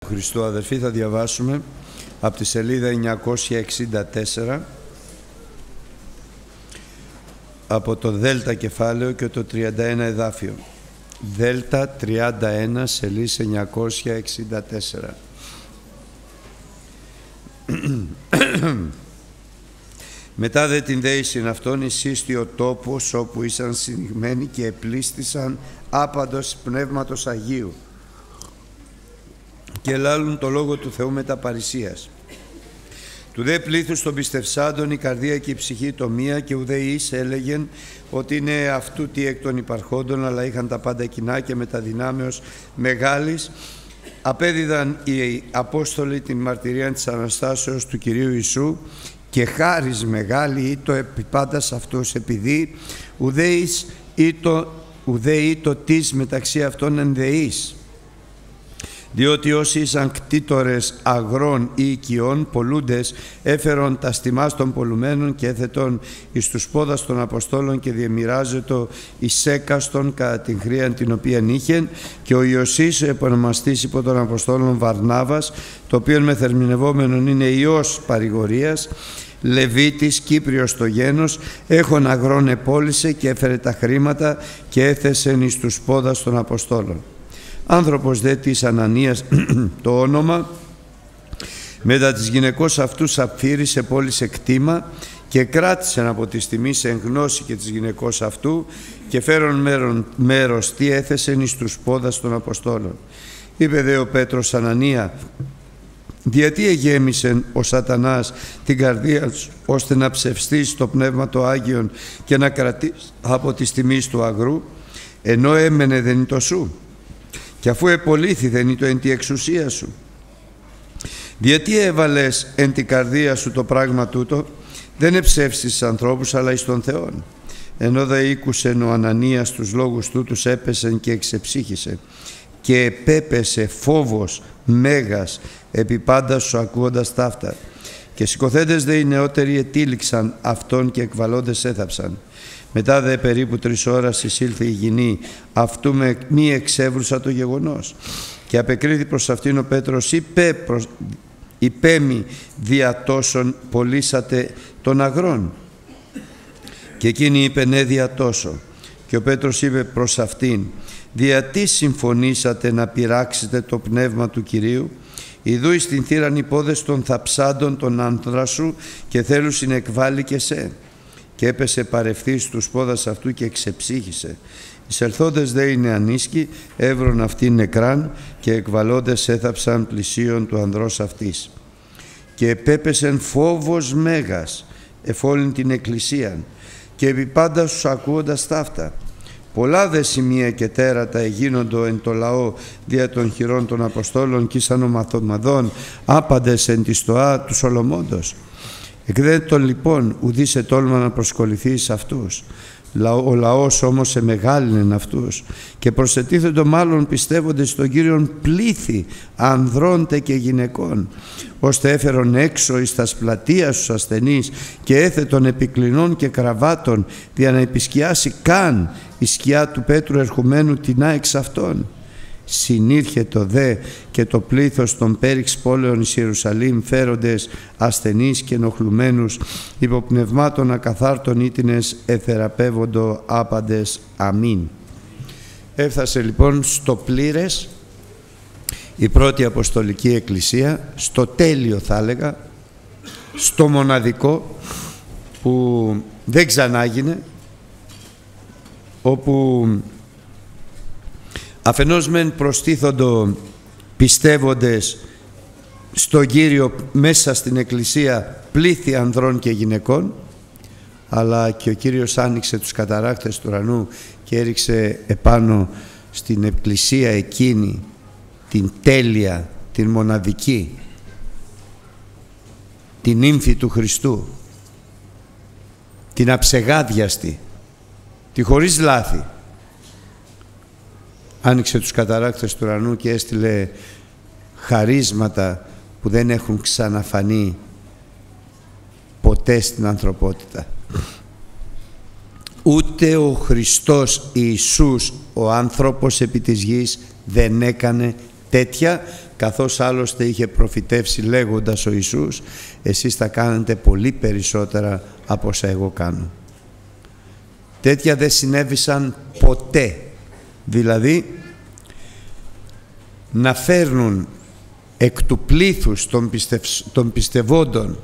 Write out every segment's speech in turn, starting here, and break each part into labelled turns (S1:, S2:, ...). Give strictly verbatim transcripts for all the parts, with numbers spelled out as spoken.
S1: Χριστού, αδερφοί, θα διαβάσουμε από τη σελίδα εννιακόσια εξήντα τέσσερα από το Δέλτα κεφάλαιο και το τριάντα ένα εδάφιο. Δέλτα τριάντα ένα, σελίδα εννιακόσια εξήντα τέσσερα. Μετά δε την δέησιν αυτόν εισίστη ο τόπος όπου ήσαν συνηγμένοι και επλήστησαν άπαντος πνεύματος Αγίου και λάλλουν το λόγο του Θεού μετα παρησίας. Του δε πλήθους των πιστευσάντων η καρδία και η ψυχή το μία, και ουδέ εις έλεγεν ότι είναι αυτού τι εκ των υπαρχόντων, αλλά είχαν τα πάντα κοινά και με τα δυνάμεως μεγάλης απέδιδαν οι Απόστολοι την μαρτυρία της Αναστάσεως του Κυρίου Ιησού, και χάρις μεγάλη ήτο επί πάντας αυτούς, επειδή ουδέ εις ήτο, ουδέ ήτο της μεταξύ αυτών ενδεείς. Διότι όσοι ήσαν κτήτορες αγρών ή οικειών, πολλούντες, έφερον τα στιμάς των πολλουμένων και έθετον εις τους πόδας των Αποστόλων, και διεμοιράζετο εις έκαστον κατά την χρήαν την οποία είχεν. Και ο Ιωσής, ο επωνομαστής υπό των Αποστόλων Βαρνάβας, το οποίον μεθερμινευόμενον είναι Υιός παρηγορίας, Λεβίτης, Κύπριος το γένος, έχων αγρών επόλυσε και έφερε τα χρήματα και έθεσεν εις τους πόδας των Αποστόλων. Άνθρωπος δε της Ανανίας το όνομα, μετά της γυναικός αυτού σαπφύρισε πόλησε κτήμα και κράτησεν από τη στιγμή σε γνώση και της γυναικός αυτού, και φέρον μέρον, μέρος τι έθεσεν εις τους πόδας των Αποστόλων. Είπε δε ο Πέτρος Ανανία, γιατί εγέμισεν ο σατανάς την καρδία σου, ώστε να ψευστείς το πνεύμα το Άγιον και να κρατείς από τη στιγμή του αγρού, ενώ έμενε δεν είναι το σου, και αφού επολύθη δεν είναι το εν τη εξουσία σου. Γιατί έβαλες εν την καρδία σου το πράγμα τούτο, δεν εψεύσεις τους ανθρώπους αλλά εις τον Θεόν. Ενώ δε ήκουσεν ο Ανανίας τους λόγους τούτους, έπεσεν και εξεψύχησε, και επέπεσε φόβος μέγας επί πάντα σου ακούοντας ταύτα. Και σηκωθέντες δε οι νεότεροι ετήληξαν αυτόν και εκβαλώντες έθαψαν. Μετά δε περίπου τρεις ώρας εισήλθε η γυνή αυτού με μη εξεύρουσα το γεγονός, και απεκρίθη προς αυτήν ο Πέτρος, είπε προς, υπέμι δια τόσων πωλήσατε των αγρών. Και εκείνη είπε, ναι, δια τόσο. Και ο Πέτρος είπε προς αυτήν, δια τι συμφωνήσατε να πειράξετε το πνεύμα του Κυρίου? Ιδού εις την θύραν οι πόδες των θαψάντων των άνδρα σου, και θέλουν συνεκβάλει και σε. Και έπεσε παρευθύς στους πόδας αυτού και εξεψύχησε. Εισελθόντες δε οι νεανίσκοι έβρον αυτήν νεκράν, και εκβαλώντες έθαψαν πλησίον του ανδρός αυτής. Και επέπεσεν φόβος μέγας εφόλην την εκκλησίαν, και επί πάντα σου ακούοντας ταύτα. Πολλά δε σημεία και τέρατα εγίνοντο εν το λαό δια των χειρών των Αποστόλων, κι ήσαν ο μαθομαδών άπαντες εν τη στοά του Σολομώντος. Εκδέτω λοιπόν ουδείς ετόλμα να προσκοληθεί σε αυτούς. Ο λαός όμως σε μεγάλυνεν αυτούς, και προσετίθετο μάλλον πιστεύοντες στον Κύριον πλήθη ανδρώντε και γυναικών, ώστε έφερον έξω εις τας πλατείας τους ασθενείς, και έθετον επικλινών και κραβάτων, δια να επισκιάσει καν η σκιά του Πέτρου ερχομένου τεινά εξ αυτών. Συνήρχετο δε και το πλήθος των πέριξ πόλεων εις Ιερουσαλήμ, φέροντες ασθενείς και ενοχλουμένους υποπνευμάτων ακαθάρτων ήτινες, εθεραπεύοντο άπαντες. Αμήν. Έφτασε λοιπόν στο πλήρες η πρώτη Αποστολική Εκκλησία, στο τέλειο θα έλεγα, στο μοναδικό που δεν ξανάγινε, όπου αφενός μεν προστίθοντο πιστεύοντες στον Κύριο μέσα στην Εκκλησία πλήθη ανδρών και γυναικών, αλλά και ο Κύριος άνοιξε τους καταράκτες του ουρανού και έριξε επάνω στην Εκκλησία εκείνη την τέλεια, την μοναδική, την ύμφη του Χριστού, την αψεγάδιαστη, τη χωρίς λάθη. Άνοιξε τους καταράκτες του ουρανού και έστειλε χαρίσματα που δεν έχουν ξαναφανεί ποτέ στην ανθρωπότητα. Ούτε ο Χριστός Ιησούς, ο άνθρωπος επί της γης, δεν έκανε τέτοια, καθώς άλλωστε είχε προφητεύσει λέγοντας ο Ιησούς, εσείς θα κάνετε πολύ περισσότερα από όσα εγώ κάνω. Τέτοια δεν συνέβησαν ποτέ. Δηλαδή, να φέρνουν εκ του πλήθους των, πιστευ... των πιστευόντων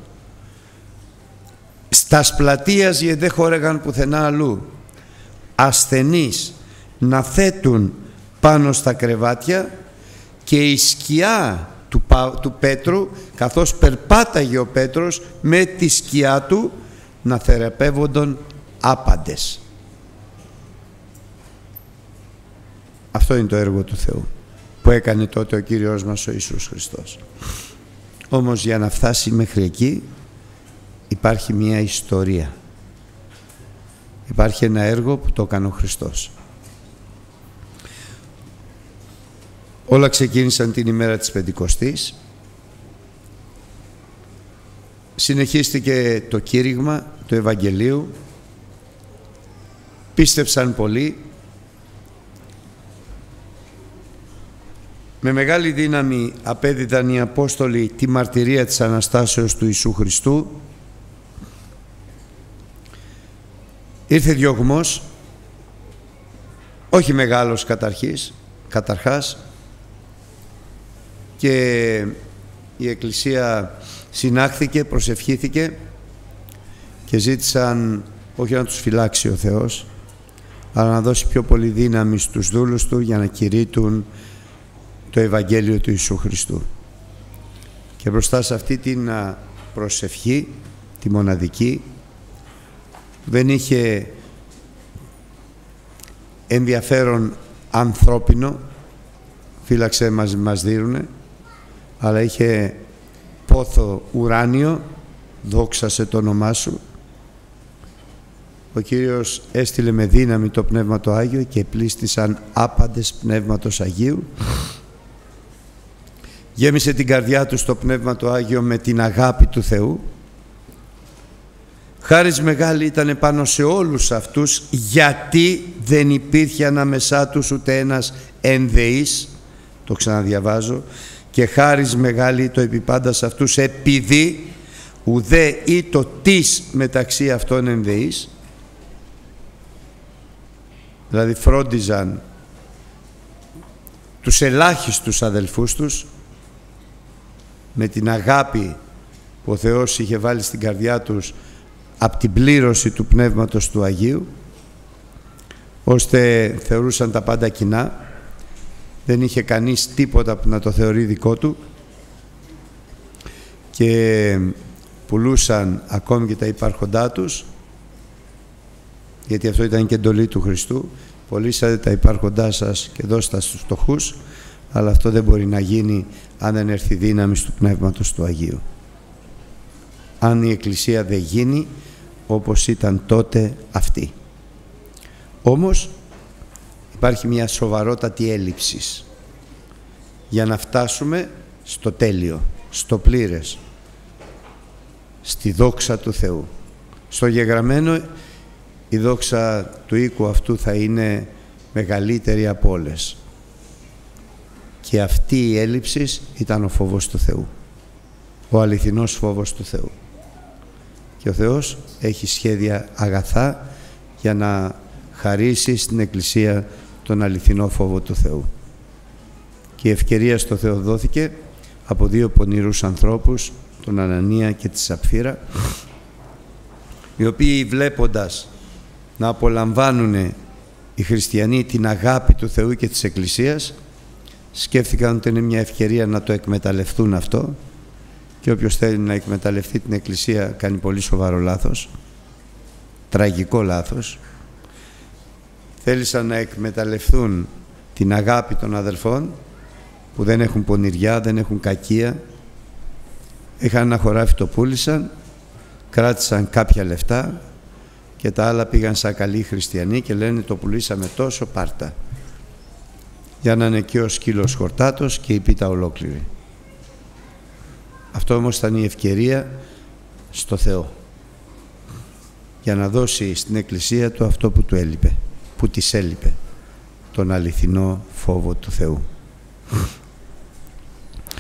S1: στας πλατείας, γιατί δεν χώρεγαν πουθενά αλλού, ασθενείς να θέτουν πάνω στα κρεβάτια, και η σκιά του, του Πέτρου, καθώς περπάταγε ο Πέτρος, με τη σκιά του να θεραπεύονταν άπαντες. Αυτό είναι το έργο του Θεού που έκανε τότε ο Κύριος μας ο Ιησούς Χριστός. Όμως για να φτάσει μέχρι εκεί υπάρχει μια ιστορία. Υπάρχει ένα έργο που το έκανε ο Χριστός. Όλα ξεκίνησαν την ημέρα της Πεντηκοστής. Συνεχίστηκε το κήρυγμα του Ευαγγελίου. Πίστευσαν πολλοί. Με μεγάλη δύναμη απέδιδαν οι Απόστολοι τη μαρτυρία της Αναστάσεως του Ιησού Χριστού. Ήρθε διωγμός, όχι μεγάλος καταρχής, καταρχάς, και η Εκκλησία συνάχθηκε, προσευχήθηκε και ζήτησαν όχι να τους φυλάξει ο Θεός, αλλά να δώσει πιο πολύ δύναμη στους δούλους Του για να κηρύττουν το Ευαγγέλιο του Ιησού Χριστού. Και μπροστά σε αυτή την προσευχή, τη μοναδική, δεν είχε ενδιαφέρον ανθρώπινο, φύλαξε μας, μας δίνουνε, αλλά είχε πόθο ουράνιο, δόξασε το όνομά Σου. Ο Κύριος έστειλε με δύναμη το Πνεύμα το Άγιο και πλήστησαν άπαντες Πνεύματος Αγίου. Γέμισε την καρδιά τους το Πνεύμα το Άγιο με την αγάπη του Θεού. Χάρις μεγάλη ήταν πάνω σε όλους αυτούς, γιατί δεν υπήρχε ανάμεσά τους ούτε ένας ενδεής, το ξαναδιαβάζω, και χάρις μεγάλη το επιπάντα σε αυτούς, επειδή ουδέ ή το τις μεταξύ αυτών ενδεής, δηλαδή φρόντιζαν τους ελάχιστους αδελφούς τους με την αγάπη που ο Θεός είχε βάλει στην καρδιά τους από την πλήρωση του Πνεύματος του Αγίου, ώστε θεωρούσαν τα πάντα κοινά, δεν είχε κανείς τίποτα που να το θεωρεί δικό του, και πουλούσαν ακόμη και τα υπάρχοντά τους, γιατί αυτό ήταν και εντολή του Χριστού, πωλήσατε τα υπάρχοντά σας και δώστε τα στους φτωχούς, αλλά αυτό δεν μπορεί να γίνει αν δεν έρθει δύναμη του Πνεύματος του Αγίου. Αν η Εκκλησία δεν γίνει όπως ήταν τότε αυτή. Όμως υπάρχει μια σοβαρότατη έλλειψη για να φτάσουμε στο τέλειο, στο πλήρες, στη δόξα του Θεού. Στο γεγραμμένο η δόξα του οίκου αυτού θα είναι μεγαλύτερη από όλες. Και αυτή η έλλειψη ήταν ο φόβος του Θεού, ο αληθινός φόβος του Θεού. Και ο Θεός έχει σχέδια αγαθά για να χαρίσει στην Εκκλησία τον αληθινό φόβο του Θεού. Και η ευκαιρία στο Θεό δόθηκε από δύο πονηρούς ανθρώπους, τον Ανανία και τη Σαπφύρα, οι οποίοι βλέποντας να απολαμβάνουν οι χριστιανοί την αγάπη του Θεού και της Εκκλησίας, σκέφτηκαν ότι είναι μια ευκαιρία να το εκμεταλλευτούν αυτό, και όποιος θέλει να εκμεταλλευτεί την Εκκλησία κάνει πολύ σοβαρό λάθος, τραγικό λάθος. Θέλησαν να εκμεταλλευτούν την αγάπη των αδελφών που δεν έχουν πονηριά, δεν έχουν κακία. Είχαν ένα χωράφι, το πούλησαν, κράτησαν κάποια λεφτά και τα άλλα πήγαν σαν καλοί χριστιανοί και λένε το πουλήσαμε τόσο, πάρτα. Για να είναι και ο σκύλος χορτάτος και η πίτα ολόκληρη. Αυτό όμως ήταν η ευκαιρία στο Θεό για να δώσει στην Εκκλησία του αυτό που του έλειπε, που της έλειπε, τον αληθινό φόβο του Θεού.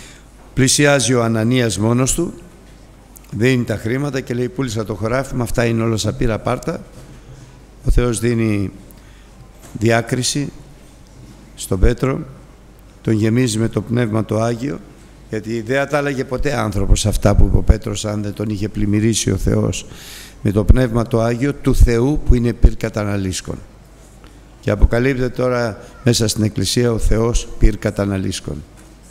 S1: Πλησιάζει ο Ανανίας μόνος του, δίνει τα χρήματα και λέει: πούλησα το χωράφι, με αυτά είναι όλα σαπίρα πάρτα. Ο Θεός δίνει διάκριση στον Πέτρο, τον γεμίζει με το Πνεύμα το Άγιο, γιατί δεν τα έλεγε ποτέ άνθρωπος αυτά που είπε ο Πέτρος αν δεν τον είχε πλημμυρίσει ο Θεός με το Πνεύμα το Άγιο του Θεού που είναι πυρ καταναλύσκων. Και αποκαλύπτεται τώρα μέσα στην Εκκλησία ο Θεός πυρ καταναλύσκων.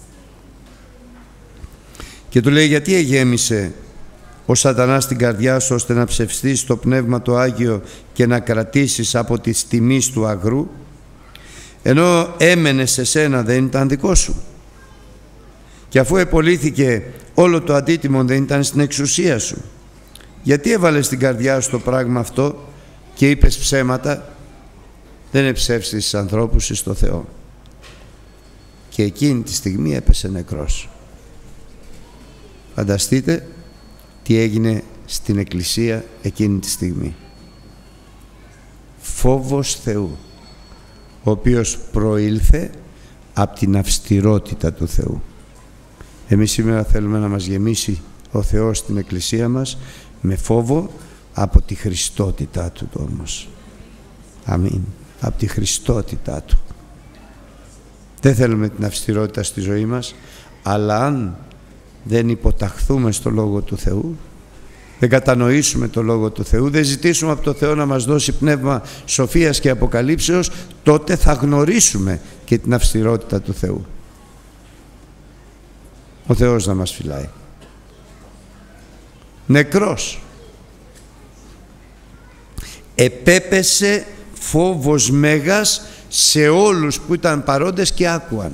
S1: Και του λέει: γιατί εγέμισε ο σατανάς την καρδιά σου ώστε να ψευστείς το Πνεύμα το Άγιο και να κρατήσεις από τις τιμής του αγρού, ενώ έμενε σε σένα δεν ήταν δικό σου, και αφού επολύθηκε όλο το αντίτιμο δεν ήταν στην εξουσία σου, γιατί έβαλες στην καρδιά σου το πράγμα αυτό και είπες ψέματα? Δεν εψεύσεις τους ανθρώπους εις το Θεό. Και εκείνη τη στιγμή έπεσε νεκρός. Φανταστείτε τι έγινε στην Εκκλησία εκείνη τη στιγμή. Φόβος Θεού, ο οποίος προήλθε από την αυστηρότητα του Θεού. Εμείς σήμερα θέλουμε να μας γεμίσει ο Θεός στην Εκκλησία μας με φόβο από τη Χριστότητά Του όμως. Αμήν. Από τη Χριστότητά Του. Δεν θέλουμε την αυστηρότητα στη ζωή μας, αλλά αν δεν υποταχθούμε στο Λόγο του Θεού, δεν κατανοήσουμε το Λόγο του Θεού, δεν ζητήσουμε από το Θεό να μας δώσει πνεύμα σοφίας και αποκαλύψεως, τότε θα γνωρίσουμε και την αυστηρότητα του Θεού. Ο Θεός να μας φυλάει. Νεκρός. Επέπεσε φόβος μέγας σε όλους που ήταν παρόντες και άκουαν.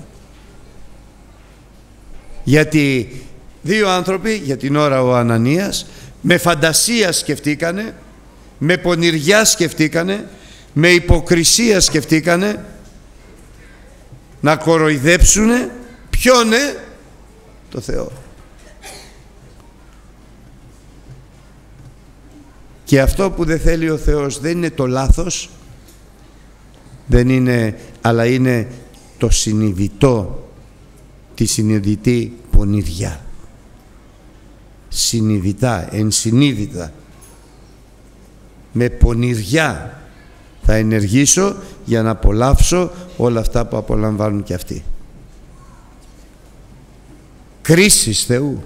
S1: Γιατί δύο άνθρωποι, για την ώρα ο Ανανίας, με φαντασία σκεφτήκανε, με πονηριά σκεφτήκανε, με υποκρισία σκεφτήκανε να κοροϊδέψουνε ποιον? Το Θεό. Και αυτό που δεν θέλει ο Θεός δεν είναι το λάθος, δεν είναι, αλλά είναι το συνειδητό, τη συνειδητή πονηριά. Συνειδητά, ενσυνείδητα, με πονηριά θα ενεργήσω για να απολαύσω όλα αυτά που απολαμβάνουν και αυτοί. Κρίσεις Θεού.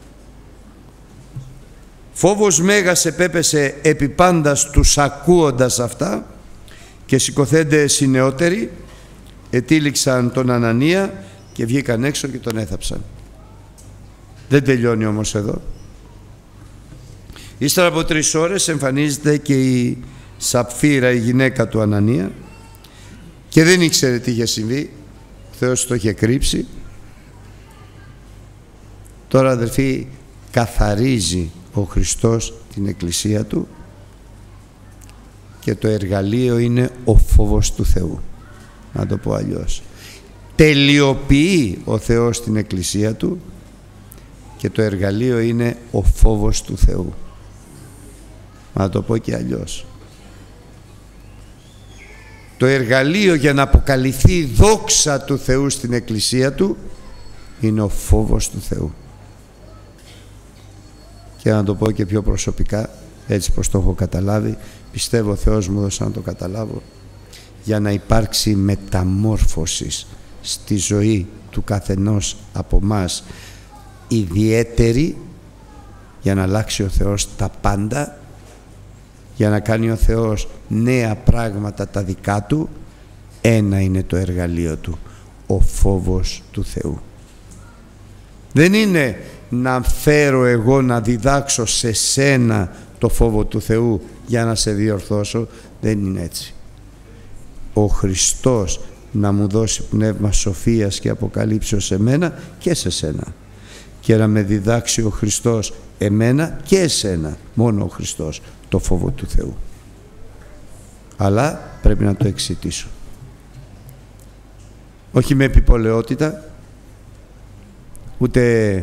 S1: Φόβος μέγας επέπεσε επί πάντας τους ακούοντας αυτά, και σηκωθέντες οι νεότεροι ετύλιξαν τον Ανανία και βγήκαν έξω και τον έθαψαν. Δεν τελειώνει όμως εδώ. Ύστερα από τρεις ώρες εμφανίζεται και η Σαπφύρα, η γυναίκα του Ανανία, και δεν ήξερε τι είχε συμβεί. Ο Θεός το είχε κρύψει. Τώρα, αδελφοί, καθαρίζει ο Χριστός την Εκκλησία Του, και το εργαλείο είναι ο φόβος του Θεού. Να το πω αλλιώς. Τελειοποιεί ο Θεός την Εκκλησία Του και το εργαλείο είναι ο φόβος του Θεού. Να το πω και αλλιώς. Το εργαλείο για να αποκαλυφθεί η δόξα του Θεού στην Εκκλησία Του είναι ο φόβος του Θεού. Και να το πω και πιο προσωπικά, έτσι πως το έχω καταλάβει, πιστεύω ο Θεός μου έδωσε να το καταλάβω, για να υπάρξει μεταμόρφωση στη ζωή του καθενός από μας ιδιαίτερη, για να αλλάξει ο Θεός τα πάντα, για να κάνει ο Θεός νέα πράγματα τα δικά Του, ένα είναι το εργαλείο Του, ο φόβος του Θεού. Δεν είναι να φέρω εγώ να διδάξω σε σένα το φόβο του Θεού για να σε διορθώσω, δεν είναι έτσι. Ο Χριστός να μου δώσει πνεύμα σοφίας και αποκαλύψεως σε μένα και σε σένα, και να με διδάξει ο Χριστός εμένα και εσένα, μόνο ο Χριστός, το φόβο του Θεού. Αλλά πρέπει να το εξητήσω, όχι με επιπολαιότητα, ούτε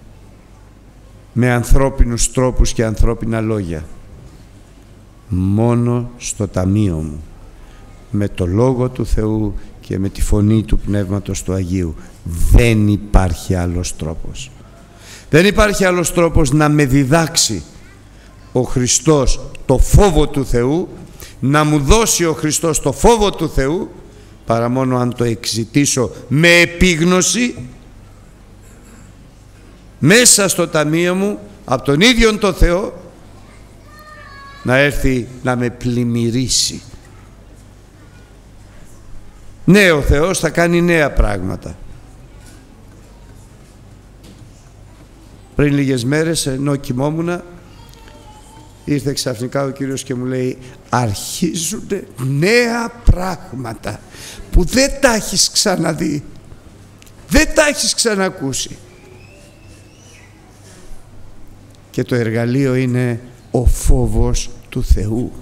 S1: με ανθρώπινους τρόπους και ανθρώπινα λόγια, μόνο στο ταμείο μου, με το Λόγο του Θεού και με τη φωνή του Πνεύματος του Αγίου. Δεν υπάρχει άλλος τρόπος. Δεν υπάρχει άλλος τρόπος να με διδάξει ο Χριστός το φόβο του Θεού, να μου δώσει ο Χριστός το φόβο του Θεού, παρά μόνο αν το εξητήσω με επίγνωση μέσα στο ταμείο μου από τον ίδιον το Θεό, να έρθει να με πλημμυρίσει. Ναι, ο Θεός θα κάνει νέα πράγματα. Πριν λίγες μέρες, ενώ κοιμόμουνα, ήρθε ξαφνικά ο Κύριος και μου λέει: αρχίζουν νέα πράγματα που δεν τα έχεις ξαναδεί, δεν τα έχεις ξανακούσει. Και το εργαλείο είναι ο φόβος του Θεού.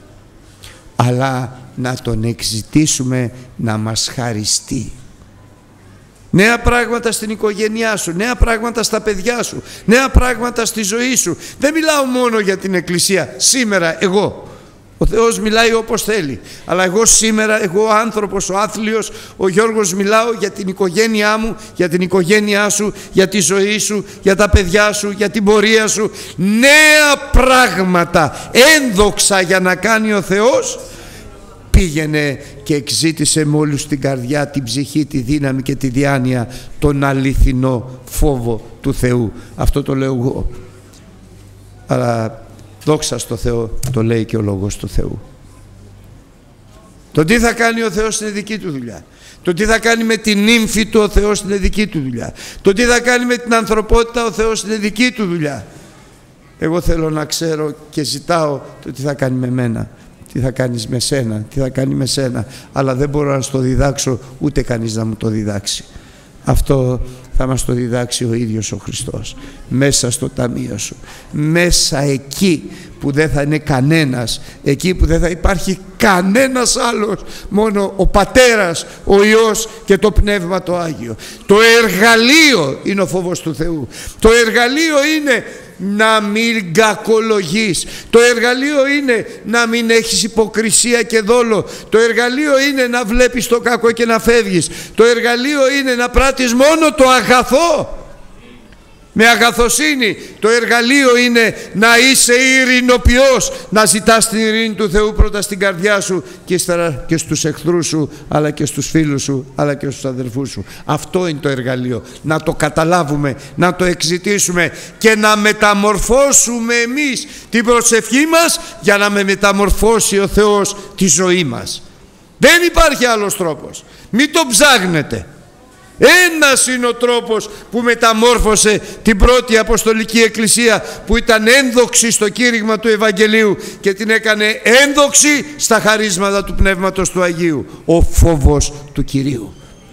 S1: Αλλά να τον εξητήσουμε να μας χαριστεί. Νέα πράγματα στην οικογένειά σου, νέα πράγματα στα παιδιά σου, νέα πράγματα στη ζωή σου. Δεν μιλάω μόνο για την Εκκλησία. Σήμερα εγώ, ο Θεός μιλάει όπως θέλει, αλλά εγώ σήμερα, εγώ ο άνθρωπος, ο άθλιος, ο Γιώργος, μιλάω για την οικογένειά μου, για την οικογένειά σου, για τη ζωή σου, για τα παιδιά σου, για την πορεία σου. Νέα πράγματα, ένδοξα για να κάνει ο Θεός. Πήγαινε και εξήτησε με όλους την καρδιά, την ψυχή, τη δύναμη και τη διάνοια τον αληθινό φόβο του Θεού. Αυτό το λέω εγώ. Αλλά δόξα στο Θεό, το λέει και ο Λόγος του Θεού. Το τι θα κάνει ο Θεός είναι δική του δουλειά. Το τι θα κάνει με την ύμφη του ο Θεός είναι δική του δουλειά. Το τι θα κάνει με την ανθρωπότητα ο Θεός είναι δική του δουλειά. Εγώ θέλω να ξέρω και ζητάω το τι θα κάνει με μένα. Τι θα κάνεις με σένα, τι θα κάνει με σένα, αλλά δεν μπορώ να στο διδάξω, ούτε κανείς να μου το διδάξει. Αυτό θα μας το διδάξει ο ίδιος ο Χριστός, μέσα στο ταμείο σου, μέσα εκεί που δεν θα είναι κανένας, εκεί που δεν θα υπάρχει κανένας άλλος, μόνο ο Πατέρας, ο Υιός και το Πνεύμα το Άγιο. Το εργαλείο είναι ο φόβος του Θεού. Το εργαλείο είναι να μην κακολογείς. Το εργαλείο είναι να μην έχεις υποκρισία και δόλο. Το εργαλείο είναι να βλέπεις το κακό και να φεύγεις. Το εργαλείο είναι να πράττεις μόνο το αγαθό με αγαθοσύνη. Το εργαλείο είναι να είσαι ειρηνοποιός, να ζητάς την ειρήνη του Θεού πρώτα στην καρδιά σου και ύστερα και στους εχθρούς σου, αλλά και στους φίλους σου, αλλά και στους αδερφούς σου. Αυτό είναι το εργαλείο. Να το καταλάβουμε, να το εξητήσουμε και να μεταμορφώσουμε εμείς την προσευχή μας για να με μεταμορφώσει ο Θεός τη ζωή μας. Δεν υπάρχει άλλος τρόπος. Μην το ψάχνετε. Ένας είναι ο τρόπος που μεταμόρφωσε την πρώτη Αποστολική Εκκλησία, που ήταν ένδοξη στο κήρυγμα του Ευαγγελίου και την έκανε ένδοξη στα χαρίσματα του Πνεύματος του Αγίου. Ο φόβος του Κυρίου.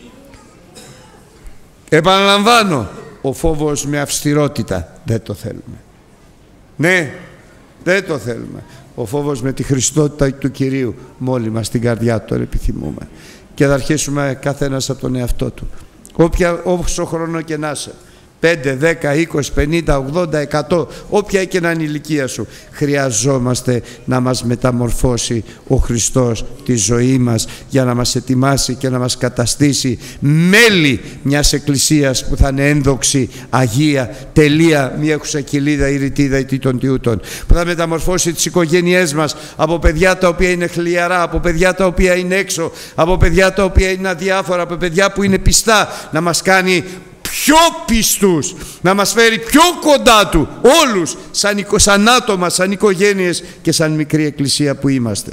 S1: Επαναλαμβάνω, ο φόβος με αυστηρότητα δεν το θέλουμε. Ναι, δεν το θέλουμε. Ο φόβος με τη χριστότητα του Κυρίου, μόλι μας την καρδιά του επιθυμούμε. Και θα αρχίσουμε καθένας από τον εαυτό του. Όποια, όσο χρόνο και να είσαι, πέντε, δέκα, είκοσι, πενήντα, ογδόντα, εκατό, όποια και να είναι η ηλικία σου, χρειαζόμαστε να μας μεταμορφώσει ο Χριστός τη ζωή μας, για να μας ετοιμάσει και να μας καταστήσει μέλη μιας εκκλησίας που θα είναι ένδοξη, αγία, τελεία, μη έχουσα κοιλίδα ή ρητίδα ή τίτων τιούτων, που θα μεταμορφώσει τις οικογένειές μας από παιδιά τα οποία είναι χλιαρά, από παιδιά τα οποία είναι έξω, από παιδιά τα οποία είναι αδιάφορα, από παιδιά που είναι πιστά, να μας κάνει πιο πιστούς, να μας φέρει πιο κοντά Του όλους, σαν, σαν άτομα, σαν οικογένειες και σαν μικρή εκκλησία που είμαστε.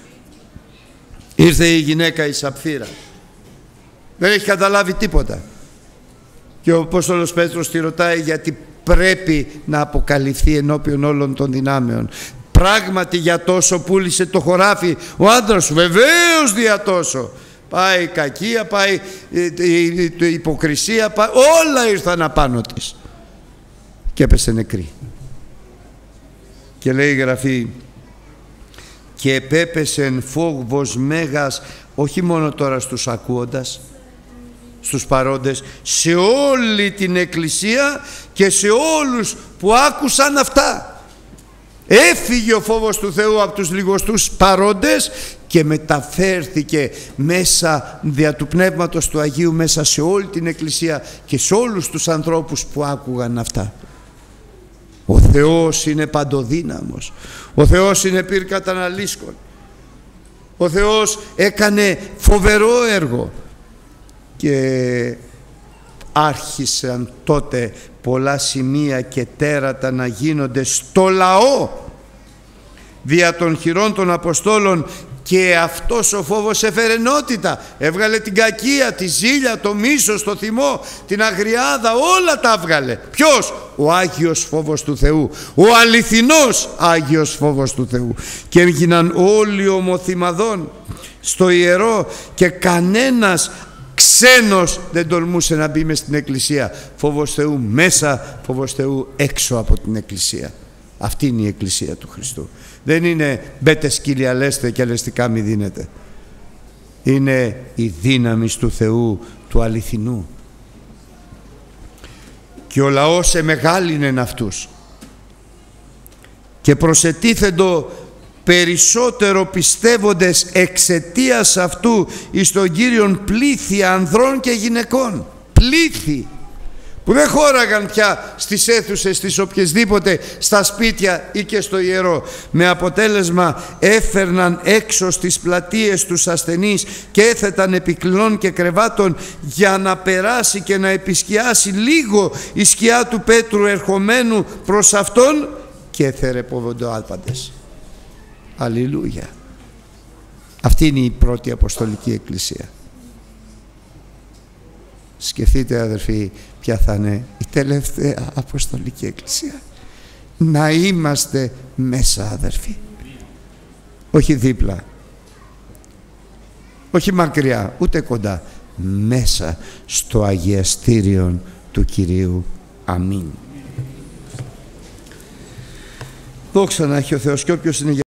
S1: Ήρθε η γυναίκα η Σαπφύρα, δεν έχει καταλάβει τίποτα και ο Απόστολος Πέτρος τη ρωτάει γιατί πρέπει να αποκαλυφθεί ενώπιον όλων των δυνάμεων. Πράγματι για τόσο πούλησε το χωράφι ο άντρας σου? Βεβαίως δια τόσο. Πάει η κακία, πάει η υποκρισία, πάει, όλα ήρθαν απάνω της και έπεσε νεκρή. Και λέει η Γραφή, και επέπεσεν φόβος μέγας, όχι μόνο τώρα στους ακούοντας, στους παρόντες, σε όλη την εκκλησία και σε όλους που άκουσαν αυτά. Έφυγε ο φόβος του Θεού από τους λιγοστούς παρόντες και μεταφέρθηκε μέσα δια του Πνεύματος του Αγίου μέσα σε όλη την Εκκλησία και σε όλους τους ανθρώπους που άκουγαν αυτά. Ο Θεός είναι παντοδύναμος. Ο Θεός είναι πυρ καταναλύσκων. Ο Θεός έκανε φοβερό έργο και άρχισαν τότε πολλά σημεία και τέρατα να γίνονται στο λαό δια των χειρών των Αποστόλων, και αυτός ο φόβος έφερε ενότητα. Έβγαλε την κακία, τη ζήλια, το μίσος, το θυμό, την αγριάδα, όλα τα έβγαλε. Ποιος? Ο Άγιος φόβος του Θεού, ο αληθινός Άγιος φόβος του Θεού. Και έγιναν όλοι ομοθυμαδών στο ιερό και κανένας ξένος δεν τολμούσε να μπει μες στην Εκκλησία. Φόβος Θεού μέσα, φόβος Θεού έξω από την Εκκλησία. Αυτή είναι η Εκκλησία του Χριστού. Δεν είναι μπέτε σκύλια λέστε και αλεστικά μη δίνετε. Είναι η δύναμη του Θεού του αληθινού. Και ο λαός εμεγάλινεν αυτούς και προσετίθεντο περισσότερο πιστεύοντες εξαιτίας αυτού εις τον Κύριον πλήθη ανδρών και γυναικών. Πλήθη που δεν χώραγαν πια στις αίθουσες, στις οποιασδήποτε, στα σπίτια ή και στο ιερό. Με αποτέλεσμα έφερναν έξω στις πλατείες τους ασθενείς και έθεταν επί κλινών και κρεβάτων για να περάσει και να επισκιάσει λίγο η σκιά του Πέτρου ερχομένου προς αυτόν, και θερεποβοντο άλπαντες. Αλληλούια. Αυτή είναι η πρώτη Αποστολική Εκκλησία. Σκεφτείτε αδερφοί ποια θα είναι η τελευταία Αποστολική Εκκλησία. Να είμαστε μέσα αδερφοί, όχι δίπλα, όχι μακριά ούτε κοντά, μέσα στο αγιαστήριον του Κυρίου. Αμήν. Δόξα να έχει ο Θεός. Και όποιος είναι